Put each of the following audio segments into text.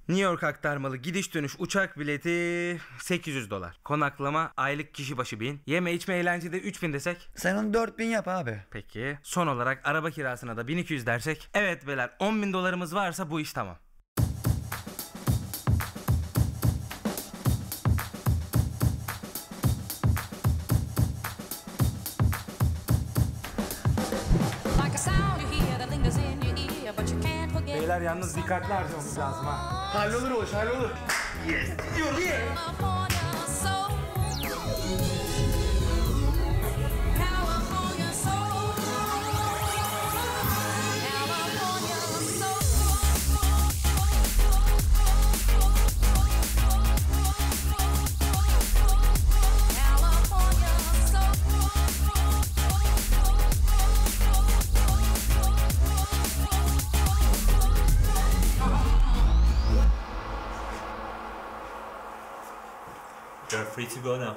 New York aktarmalı gidiş dönüş uçak bileti $800. Konaklama aylık kişi başı 1000. Yeme içme eğlencede 3000 desek. Sen onu 4000 yap abi. Peki. Son olarak araba kirasına da 1200 dersek. Evet beyler, $10.000 varsa bu iş tamam. Beyler yalnız dikkatli harcamamız lazım ha. Hallolur o iş, hallolur. Yes, diyorum. You're free to go now.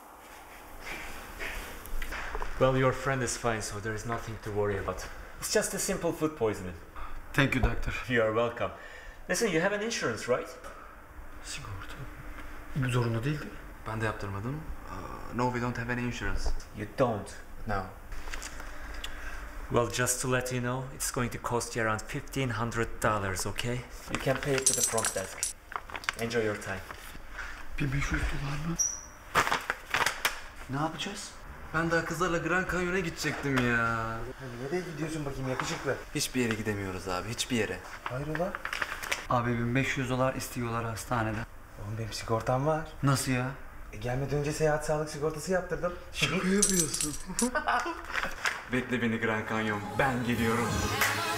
Well, your friend is fine, so there is nothing to worry about. It's just a simple food poisoning. Thank you doctor. You are welcome. Listen, you have an insurance, right? Sigorta. Bu zorunlu değildi. Ben de yaptırmadım. No, we don't have any insurance. You don't? No. Well, just to let you know, it's going to cost you around $1,500, okay? You can pay it to the front desk. Enjoy your time. $1500 mı? Ne yapacağız? Ben daha kızlarla Grand Canyon'a gidecektim ya. Nereye gidiyorsun bakayım yakışıklı? Hiçbir yere gidemiyoruz abi, hiçbir yere. Hayrola? Abi $1500 istiyorlar hastanede. Oğlum benim sigortam var. Nasıl ya? Gelmeden önce seyahat sağlık sigortası yaptırdım. Şaka yapıyorsun. Bekle beni Grand Canyon, ben geliyorum.